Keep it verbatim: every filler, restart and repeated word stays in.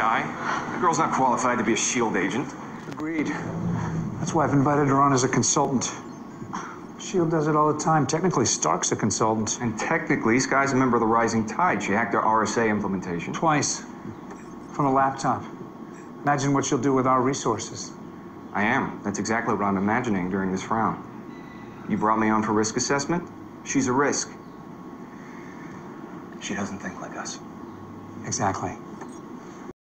guy. The girl's not qualified to be a SHIELD agent. Agreed. That's why I've invited her on as a consultant. SHIELD does it all the time. Technically, Stark's a consultant. And technically, Sky's a member of the Rising Tide. She hacked our R S A implementation. Twice. From a laptop. Imagine what she'll do with our resources. I am. That's exactly what I'm imagining during this round. You brought me on for risk assessment. She's a risk. She doesn't think like us. Exactly.